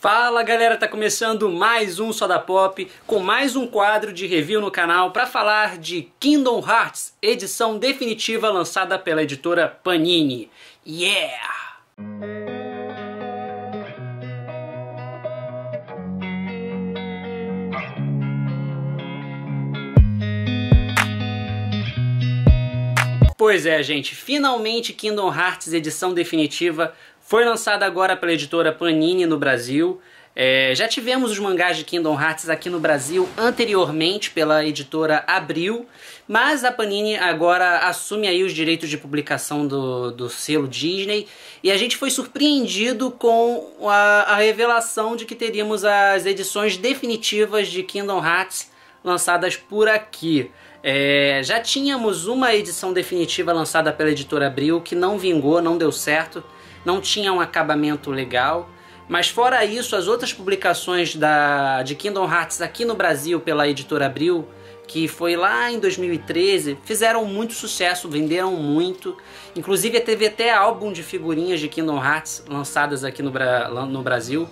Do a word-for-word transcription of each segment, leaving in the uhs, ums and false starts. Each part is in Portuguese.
Fala galera, tá começando mais um Soda Pop com mais um quadro de review no canal para falar de Kingdom Hearts, edição definitiva lançada pela editora Panini. Yeah! Pois é, gente, finalmente Kingdom Hearts edição definitiva foi lançada agora pela editora Panini no Brasil. É, já tivemos os mangás de Kingdom Hearts aqui no Brasil anteriormente pela editora Abril, mas a Panini agora assume aí os direitos de publicação do, do selo Disney e a gente foi surpreendido com a, a revelação de que teríamos as edições definitivas de Kingdom Hearts lançadas por aqui. É, já tínhamos uma edição definitiva lançada pela editora Abril que não vingou, não deu certo, não tinha um acabamento legal, mas fora isso, as outras publicações da, de Kingdom Hearts aqui no Brasil pela editora Abril, que foi lá em dois mil e treze, fizeram muito sucesso, venderam muito, inclusive teve até álbum de figurinhas de Kingdom Hearts lançadas aqui no, no Brasil.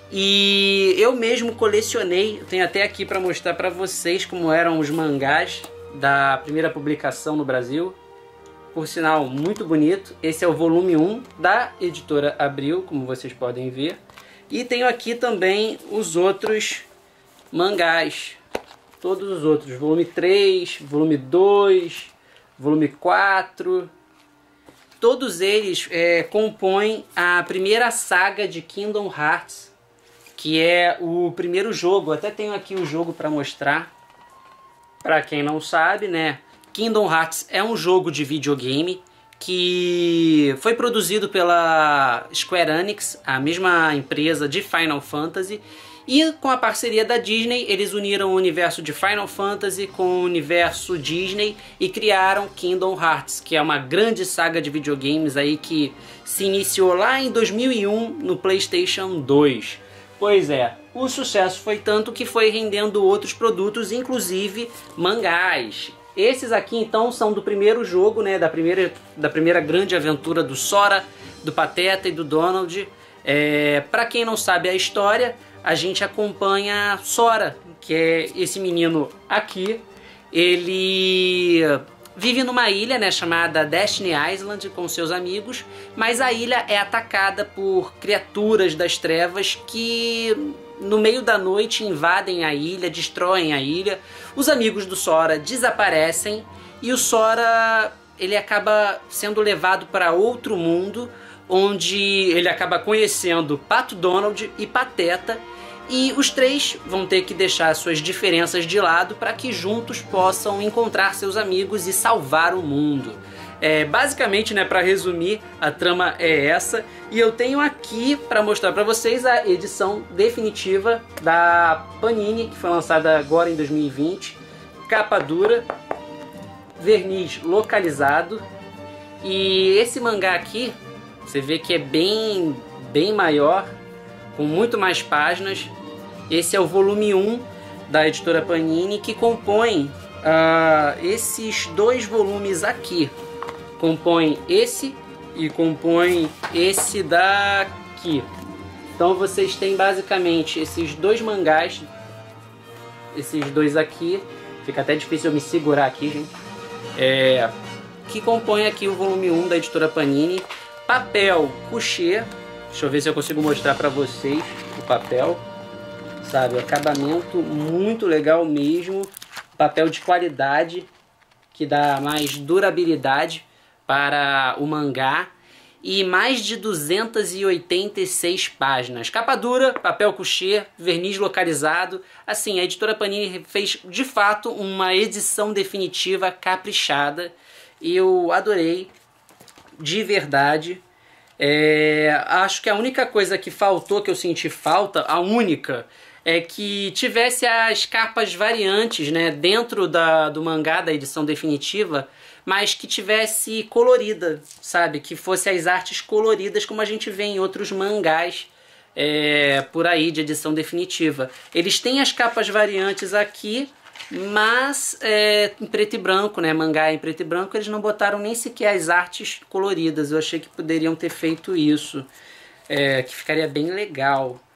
E eu mesmo colecionei, tenho até aqui para mostrar para vocês como eram os mangás da primeira publicação no Brasil. Por sinal, muito bonito. Esse é o volume um da editora Abril, como vocês podem ver. E tenho aqui também os outros mangás. Todos os outros. Volume três, volume dois, volume quatro. Todos eles é, compõem a primeira saga de Kingdom Hearts, que é o primeiro jogo. Até tenho aqui o jogo para mostrar. Para quem não sabe, né? Kingdom Hearts é um jogo de videogame que foi produzido pela Square Enix, a mesma empresa de Final Fantasy, e com a parceria da Disney, eles uniram o universo de Final Fantasy com o universo Disney e criaram Kingdom Hearts, que é uma grande saga de videogames aí que se iniciou lá em dois mil e um no PlayStation dois. Pois é, o sucesso foi tanto que foi rendendo outros produtos, inclusive mangás. Esses aqui então são do primeiro jogo, né, da primeira, da primeira grande aventura do Sora, do Pateta e do Donald. É, para quem não sabe a história, a gente acompanha Sora, que é esse menino aqui. Ele vive numa ilha, né, chamada Destiny Island com seus amigos, mas a ilha é atacada por criaturas das trevas que no meio da noite invadem a ilha, destroem a ilha. Os amigos do Sora desaparecem e o Sora ele acaba sendo levado para outro mundo, onde ele acaba conhecendo Pato Donald e Pateta, e os três vão ter que deixar suas diferenças de lado para que juntos possam encontrar seus amigos e salvar o mundo. É, basicamente, né, para resumir, a trama é essa, e eu tenho aqui para mostrar para vocês a edição definitiva da Panini, que foi lançada agora em dois mil e vinte, capa dura, verniz localizado, e esse mangá aqui, você vê que é bem, bem maior, com muito mais páginas. Esse é o volume um da editora Panini, que compõe uh, esses dois volumes aqui. Compõe esse e compõe esse daqui. Então vocês têm basicamente esses dois mangás, esses dois aqui, fica até difícil eu me segurar aqui, gente, é, que compõe aqui o volume um da editora Panini. Papel couché, deixa eu ver se eu consigo mostrar para vocês o papel, sabe, o acabamento muito legal mesmo, papel de qualidade que dá mais durabilidade para o mangá, e mais de duzentas e oitenta e seis páginas. Capa dura, papel couché, verniz localizado. Assim, a editora Panini fez de fato uma edição definitiva caprichada e eu adorei, de verdade. É, acho que a única coisa que faltou, que eu senti falta, a única, é que tivesse as capas variantes, né, dentro da, do mangá da edição definitiva, mas que tivesse colorida, sabe? Que fosse as artes coloridas como a gente vê em outros mangás é, por aí de edição definitiva. Eles têm as capas variantes aqui, mas é, em preto e branco, né? Mangá em preto e branco, eles não botaram nem sequer as artes coloridas. Eu achei que poderiam ter feito isso, é, que ficaria bem legal.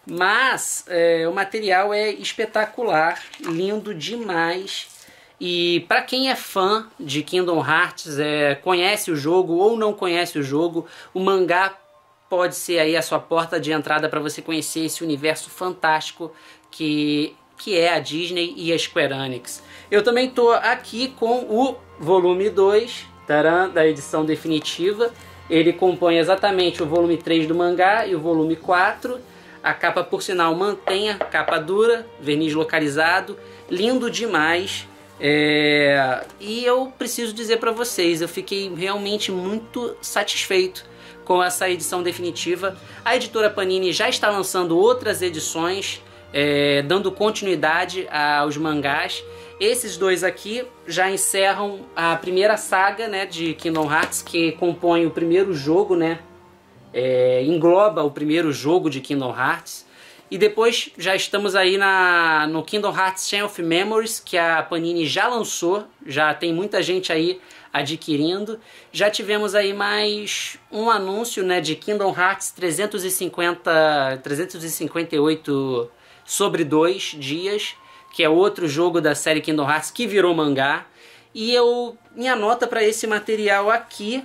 Mas é, o material é espetacular, lindo demais. E para quem é fã de Kingdom Hearts, é, conhece o jogo ou não conhece o jogo, o mangá pode ser aí a sua porta de entrada para você conhecer esse universo fantástico que, que é a Disney e a Square Enix. Eu também estou aqui com o volume dois, taran, da edição definitiva. Ele compõe exatamente o volume três do mangá e o volume quatro. A capa, por sinal, mantém a capa dura, verniz localizado, lindo demais. É... E eu preciso dizer para vocês, eu fiquei realmente muito satisfeito com essa edição definitiva. A editora Panini já está lançando outras edições, é, dando continuidade aos mangás. Esses dois aqui já encerram a primeira saga, né, de Kingdom Hearts, que compõe o primeiro jogo, né, é, engloba o primeiro jogo de Kingdom Hearts. E depois já estamos aí na, no Kingdom Hearts Chain of Memories, que a Panini já lançou, já tem muita gente aí adquirindo. Já tivemos aí mais um anúncio, né, de Kingdom Hearts trezentos e cinquenta, trezentos e cinquenta e oito sobre dois dias, que é outro jogo da série Kingdom Hearts que virou mangá. E eu, minha nota para esse material aqui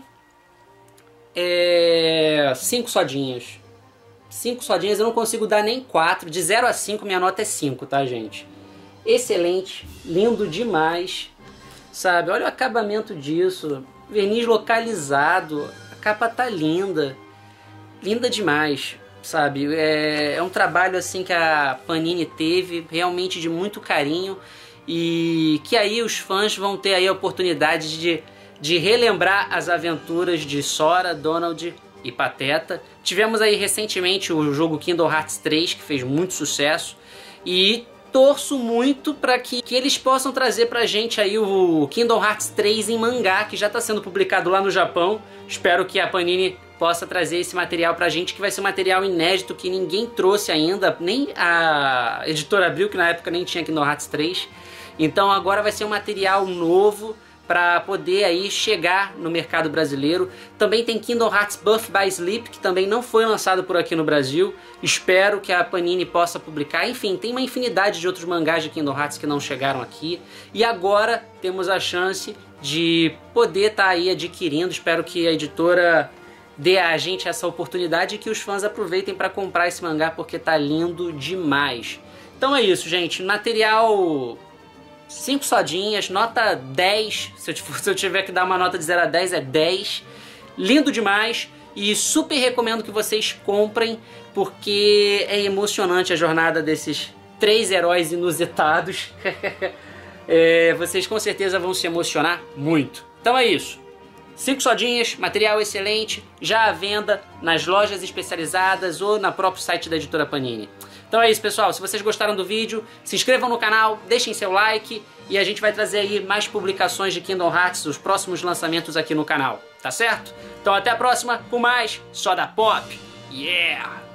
é cinco sodinhas. cinco sodinhas, eu não consigo dar nem quatro. De zero a cinco, minha nota é cinco, tá, gente? Excelente, lindo demais, sabe? Olha o acabamento disso, verniz localizado, a capa tá linda, linda demais, sabe? É, é um trabalho assim que a Panini teve, realmente de muito carinho, e que aí os fãs vão ter aí a oportunidade de, de relembrar as aventuras de Sora, Donald e Pateta. Tivemos aí recentemente o jogo Kingdom Hearts três, que fez muito sucesso, e torço muito para que, que eles possam trazer pra gente aí o Kingdom Hearts três em mangá, que já está sendo publicado lá no Japão. Espero que a Panini possa trazer esse material pra gente, que vai ser um material inédito que ninguém trouxe ainda, nem a editora Abril, que na época nem tinha Kingdom Hearts três. Então agora vai ser um material novo para poder aí chegar no mercado brasileiro. Também tem Kingdom Hearts Birth by Sleep, que também não foi lançado por aqui no Brasil. Espero que a Panini possa publicar. Enfim, tem uma infinidade de outros mangás de Kingdom Hearts que não chegaram aqui. E agora temos a chance de poder estar tá aí adquirindo. Espero que a editora dê a gente essa oportunidade e que os fãs aproveitem para comprar esse mangá, porque tá lindo demais. Então é isso, gente. Material cinco sodinhas, nota dez, se eu, se eu tiver que dar uma nota de zero a dez é dez, lindo demais, e super recomendo que vocês comprem, porque é emocionante a jornada desses três heróis inusitados. É, vocês com certeza vão se emocionar muito. Então é isso, cinco sodinhas, material excelente, já à venda nas lojas especializadas ou no próprio site da editora Panini. Então é isso, pessoal. Se vocês gostaram do vídeo, se inscrevam no canal, deixem seu like, e a gente vai trazer aí mais publicações de Kingdom Hearts, os próximos lançamentos aqui no canal, tá certo? Então até a próxima com mais Soda Pop. Yeah!